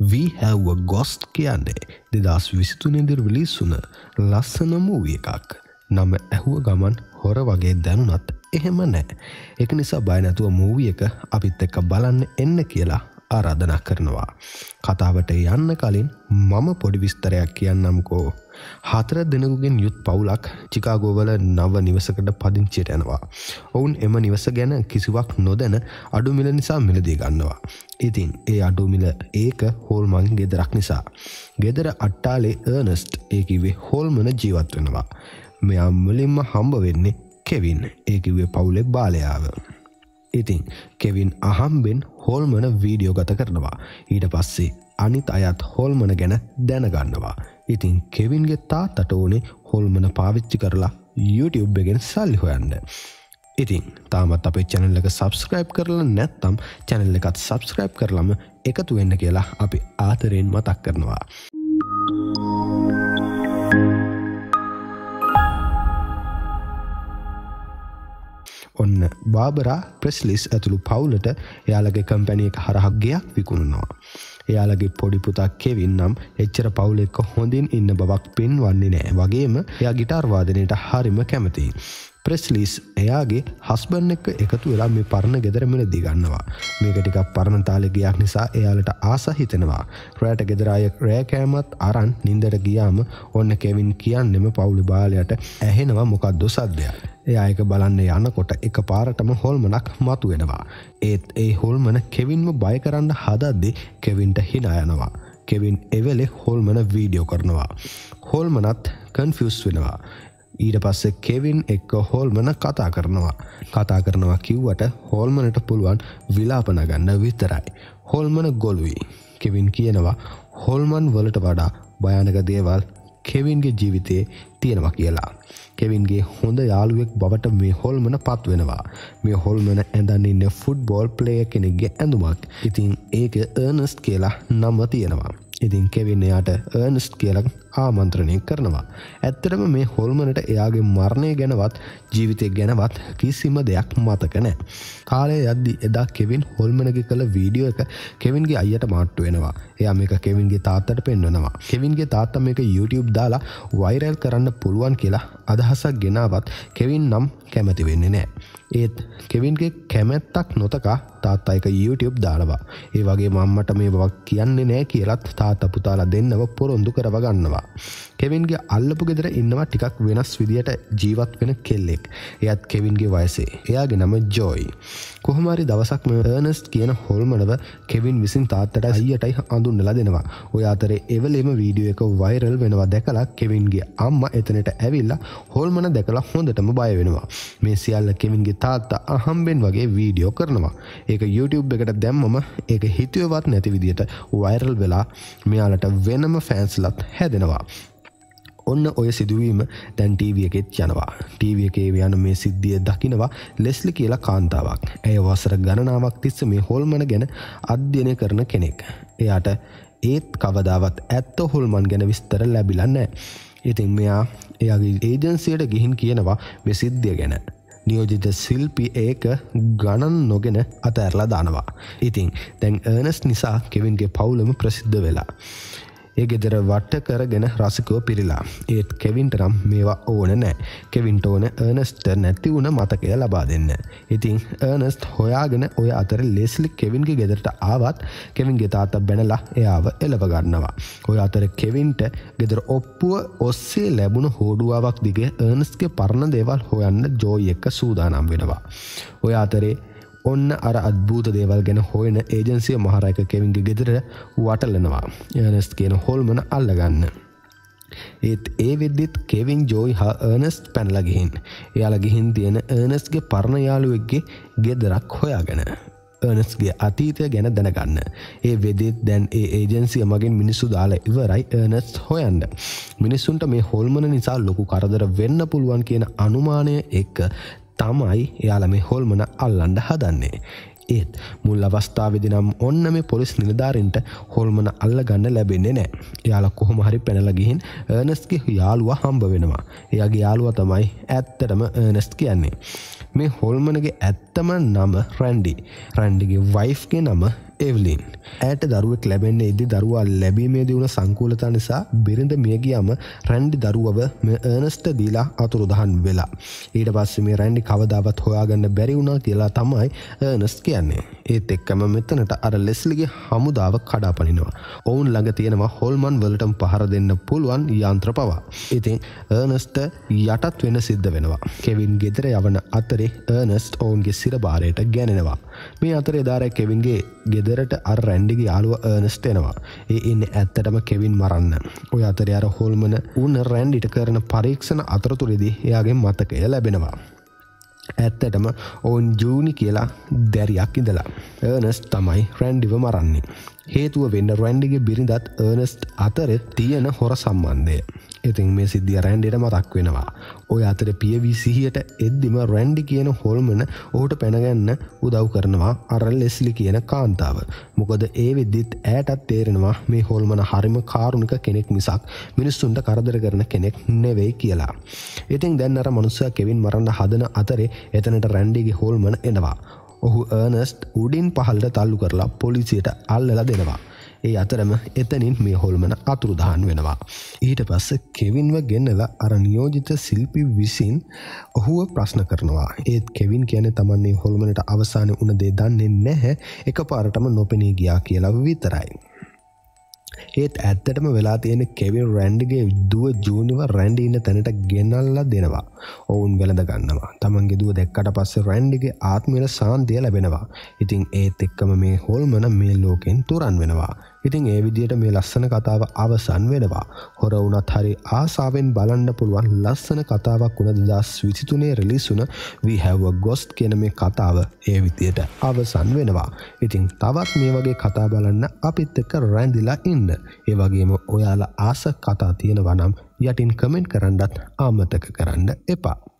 We Have a Ghost කියන්නේ 2023 දී release වුණ ලස්සන මූවි එකක්. නම ඇහුව ගමන් හොර වගේ දැනුණත් එහෙම නැහැ. ඒක නිසා බය නැතුව මූවි එක අපිත් එක්ක බලන්න එන්න කියලා ආරාධනා කරනවා. කතාවට යන්න කලින් මම පොඩි විස්තරයක් කියන්නම්කෝ. 4 දිනකකින් යුත් පවුලක් චිකාගෝ වල නව නිවසකට පදිංචියට යනවා. ඔවුන් එම නිවස ගැන කිසිවක් නොදැන අඩු මිල නිසා මිලදී ගන්නවා. ඉතින් ඒ අඩු මිල ඒක හෝල්මන් ගෙදරක් නිසා. ගෙදර අට්ටාලේ අර්නස්ට් ඒ කිව්වේ හෝල්මන ජීවත් වෙනවා. මෙයා මුලින්ම හම්බ වෙන්නේ කෙවින්. ඒ කිව්වේ පවුලේ බාලයාව. ඉතින් කෙවින් අහම්බෙන් හෝල්මන වීඩියෝ ගත කරනවා. ඊට පස්සේ අනිත් අයත් හෝල්මන ගැන දැනගන්නවා. ඉතින් කෙවින්ගේ තාත්තට ඕනේ හෝල්මන පාවිච්චි කරලා YouTube එකෙන් සල්ලි හොයන්න. ඉතින් තාමත් අපේ channel එක subscribe කරලා නැත්නම් channel එකත් subscribe කරලම එකතු වෙන්න කියලා අපි ආදරෙන් මතක් කරනවා. ඔන්න බාබරා ප්‍රෙස්ලිස් ඇතුළු පවුලට එයාලගේ කම්පැනි එක හරහා ගෙයක් විකුණනවා. එයාලගේ පොඩි පුතා කෙවින් නම් එච්චර පවුල එක්ක හොඳින් ඉන්න බවක් පෙන්වන්නේ නැහැ. වගේම එයා গিitar වාදනයට හරිම කැමතියි. ප්‍රෙස්ලිස් එයාගේ හස්බන්ඩ් එක්ක එකතු වෙලා මේ පරණ ගෙදර මිලදී ගන්නවා. මේක ටිකක් පරණ තාලේ ගියක් නිසා එයාලට ආස හිතෙනවා. රැට ගෙදර අය රෑ කෑමත් අරන් නින්දට ගියාම ඔන්න කෙවින් කියන්නෙම පවුලේ බාලයට ඇහෙනවා මොකක්ද සද්දයක්. එයා ඒක බලන්න යනකොට එකපාරටම හොල්මනක් මතුවෙනවා. ඒත් ඒ හොල්මන කෙවින්ව බය කරන්න හදද්දී කෙවින්ට hina යනවා. කෙවින් එවෙලේ හොල්මන වීඩියෝ කරනවා. හොල්මනත් කන්ෆියුස් වෙනවා. ඊට පස්සේ කෙවින් එක්ක හොල්මන කතා කරනවා කිව්වට හොල්මනට පුළුවන් විලාප නගන්න විතරයි. හොල්මන ගොළුයි. කෙවින් කියනවා හොල්මන් වලට වඩා භයානක දේවල් කෙවින්ගේ ජීවිතේ තියෙනවා කියලා. කෙවින්ගේ හොඳ යාළුවෙක් බවට මේ හොල්මන පත් වෙනවා. මේ හොල්මන ඇඳන් ඉන්නේ ෆුට්බෝල් ප්ලේයර් කෙනෙක්ගේ ඇඳුමක්. ඉතින් ඒක අර්නස්ට් කියලා නම තියෙනවා. ඉතින් කෙවින් එයාට අර්නස්ට් කියලා ආමන්ත්‍රණය කරනවා. ඇත්තටම මේ හොල්මනට එයාගේ මරණය ගැනවත් ජීවිතය ගැනවත් කිසිම දෙයක් මතක නැහැ. කාලය යද්දී එදා කෙවින් හොල්මනගේ කළ වීඩියෝ එක කෙවින්ගේ අයියට මාට්ටු වෙනවා. එයා මේක කෙවින්ගේ තාත්තට පෙන්වනවා. කෙවින්ගේ තාත්තා මේක YouTube දාලා වෛරල් කරන්න පුළුවන් කියලා අදහසක් ගෙනාවත් කෙවින් නම් කැමති වෙන්නේ නැහැ. ඒත් කෙවින්ගේ කැමැත්තක් නොතකා තාත්තා එක YouTube දානවා. ඒ වගේම අම්මට මේ බවක් කියන්නේ නැහැ කියලාත් තාත්තා පුතාලා දෙන්නව පොරොන්දු කරව ගන්නවා. කෙවින්ගේ අල්ලපු ගෙදර ඉන්නවා ටිකක් වෙනස් විදියට ජීවත් වෙන කෙල්ලෙක්. එයාත් කෙවින්ගේ වයසේ. එයාගේ නම ජෝයි. කොහොම හරි දවසක් මේ අර්නස්ට් කියන හොල්මනව කෙවින් විසින් තාත්තට අයියටයි අඳුන්වලා දෙනවා. ඔය අතරේ එවලෙම වීඩියෝ එක වෛරල් වෙනවා දැකලා කෙවින්ගේ අම්මා එතනට ඇවිල්ලා හොල්මන දැකලා හොඳටම බය වෙනවා. මේ සියල්ල කෙවින්ගේ තාත්තා අහම්බෙන් වගේ වීඩියෝ කරනවා. ඒක YouTube එකට දැම්මම ඒක හිතුවේවත් නැති විදියට වෛරල් වෙලා මෙයාලට වෙනම ෆෑන්ස්ලත් හැදෙනවා. ඔන්න ඔය සිදුවීම දැන් TV එකෙත් යනවා. TV එකේ යන මේ සිද්ධිය දකිනවා ලෙස්ලි කියලා කාන්තාවක්. ඇය වසර ගණනාවක් තිස්සේ මේ හොල්මන ගැන අධ්‍යයනය කරන කෙනෙක්. එයාට ඒත් කවදාවත් ඇත්ත හොල්මන් ගැන විස්තර ලැබිලා නැහැ. ඉතින් මෙයා එයාගේ ඒජන්සියට ගිහින් කියනවා මේ සිද්ධිය ගැන. නියෝජිත ශිල්පී ඒක ගණන් නොගෙන අතෑරලා දානවා. ඉතින් දැන් අර්නස්ට් නිසා කෙවින්ගේ පවුලම ප්‍රසිද්ධ වෙලා. ඒ ගෙදර වට කරගෙන රසිකව පිරිලා. ඒත් කෙවින්ට නම් මේවා ඕන නැහැ. කෙවින්ට ඕන අර්නස්ට්ට නැති වුණ මතකය ලබා දෙන්න. ඉතින් අර්නස්ට් හොයාගෙන ඔය අතරේ ලෙස්ලි කෙවින්ගේ ගෙදරට ආවත් කෙවින්ගේ තාත්තා බැනලා එයාව එලව ගන්නවා. ඔය අතරේ කෙවින්ට ගෙදර ඔප්පුව ඔස්සේ ලැබුණු හෝඩුවාවක් දිගේ අර්නස්ට්ගේ පරණ දේවල් හොයන්න ජෝයි එක්ක සූදානම් වෙනවා. ඔය අතරේ ඔන්න අර අද්භූත දේවල් ගැන හොයන ඒජන්සිය මහරයක කෙවින්ගේ ගෙදර වටලනවා. අර්නස්ට් කියන හොල්මන අල්ලගන්න. ඒත් ඒ වෙද්දිත් කෙවින් ජෝයි හා අර්නස්ට් පැනලා ගිහින්. එයාලා ගිහින් තියෙන අර්නස්ට්ගේ පරණ යාළුවෙක්ගේ ගෙදරක් හොයාගෙන. අර්නස්ට්ගේ අතීතය ගැන දැනගන්න. ඒ වෙද්දිත් දැන් ඒ ඒජන්සිය මගින් මිනිස්සු දාලා ඉවරයි අර්නස්ට් හොයන්න. මිනිස්සුන්ට මේ හොල්මන නිසා ලොකු කරදර වෙන්න පුළුවන් කියන අනුමානය එක්ක තමයි එයාලා මේ හොල්මන අල්ලන්න හදන්නේ. ඒත් මුල් අවස්ථාවේදී නම් ඔන්න මේ පොලිස් නිලධාරීන්ට හොල්මන අල්ලගන්න ලැබෙන්නේ නැහැ. එයාලා කොහොම හරි පැනලා ගිහින් අර්නස්ට්ගේ යාළුවා හම්බ වෙනවා. එයාගේ යාළුවා තමයි ඇත්තටම අර්නස්ට් කියන්නේ. මේ හොල්මනගේ ඇත්තම නම රැන්ඩි. රැන්ඩිගේ වයිෆ්ගේ නම එවලින්. ඇයට දරුවෙක් ලැබෙන්නේ ඉදි දරුවා ලැබීමේදී වුණ සංකූලතා නිසා බිරිඳ මිය ගියාම රැන්ඩි දරුවව මේ අර්නස්ට් දීලා අතුරුදහන් වෙලා. ඊට පස්සේ මේ රැන්ඩි කවදාවත් හොයාගන්න බැරි වුණා කියලා තමයි අර්නස්ට් කියන්නේ. ඒත් එක්කම මෙතනට අර ලෙස්ලිගේ හමුදාව කඩාපනිනවා. ඔවුන් ළඟ තියෙනවා හොල්මන් වලටම පහර දෙන්න පුළුවන් යන්ත්‍ර පවා. ඉතින් අර්නස්ට් යටත් වෙන සිද්ධ වෙනවා. කෙවින් ගෙදර යවන අතරේ අර්නස්ට් ඔවුන්ගේ සිරබාරයට ගැනෙනවා. මේ අතරේ දාරේ කෙවින්ගේ ගෙදරට අර රැන්ඩිගේ යාළුවා අර්නස්ට් එනවා. ඒ ඉන්නේ ඇත්තටම කෙවින් මරන්න. ඔය අතරේ අර හොල්මන උන් රැන්ඩිට කරන පරීක්ෂණ අතරතුරේදී එයාගේ මතකය ලැබෙනවා. ඇත්තටම ඔවුන් ජූනි කියලා දැරියක් ඉඳලා අර්නස්ට් තමයි රැන්ඩිව මරන්නේ. හේතුව වෙන්න රැන්ඩිගේ බිරිඳත් අර්නස්ට් අතර තියෙන හොර සම්බන්ධය. ඉතින් මේ සිද්ධිය රැන්ඩිට මතක් වෙනවා. ඔය අතරේ පියවි සිහියට එද්දිම රැන්ඩි කියන හොල්මන ඔහුට පැනගන්න උදව් කරනවා අර ලෙස්ලි කියන කාන්තාව. මොකද ඒ වෙද්දිත් ඇයටත් තේරෙනවා මේ හොල්මන හරිම කාරුණික කෙනෙක් මිසක් මිනිස්සුන්ට කරදර කරන කෙනෙක් නෙවෙයි කියලා. ඉතින් දැන් අර මනුස්සයා කෙවින් මරන්න හදන අතරේ එතනට රැන්ඩිගේ හොල්මන එනවා. ඔහු අර්නස්ට් උඩින් පහළට තල්ලු කරලා පොලිසියට අල්ලලා දෙනවා. ඒ අතරම එතනින් මේ හොල්මන අතුරුදහන් වෙනවා. ඊට පස්සේ කෙවින්ව ගෙන්නලා අර නියෝජිත ශිල්පි විසින් ඔහුව ප්‍රශ්න කරනවා. ඒත් කෙවින් කියන්නේ තමන්නේ හොල්මනට අවසානයේ උන දේ දන්නේ නැහැ. එකපාරටම නොපෙනී ගියා කියලා විතරයි. ඒත් ඇත්තටම වෙලා තියෙන කෙවින් රැන්ඩිගේ දුව ජූනිව රැන්ඩි ඉන්න තැනට ගෙනල්ලා දෙනවා. ඔවුන් වැළඳ ගන්නවා. තමන්ගේ දුව දැක්කට පස්සේ රැන්ඩිගේ ආත්මයට සාන්තිය ලැබෙනවා. ඉතින් ඒත් එක්කම මේ හොල්මන මේ ලෝකෙන් තුරන් වෙනවා. ඉතින් ඒ විදිහට මේ ලස්සන කතාව අවසන් වෙනවා. හොර වුණත් හරි ආසාවෙන් බලන්න පුළුවන් ලස්සන කතාවක් වුණ 2023 රිලීස් වුණ We Have a Ghost කියන මේ කතාව ඒ විදිහට අවසන් වෙනවා. ඉතින් තවත් මේ වගේ කතා බලන්න අපිත් එක්ක රැඳිලා ඉන්න. ඒ වගේම ඔයාලා ආස කතා තියෙනවා නම් යටින් කමෙන්ට් කරන්නත් අමතක කරන්න එපා.